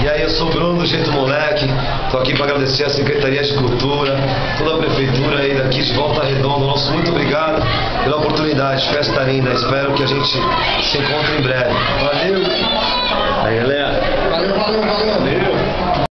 E aí, eu sou o Bruno do Jeito Moleque, tô aqui para agradecer a Secretaria de Cultura, toda a Prefeitura aí daqui de Volta Redonda. Nosso muito obrigado pela oportunidade, festa linda, espero que a gente se encontre em breve. Valeu! Aí, galera.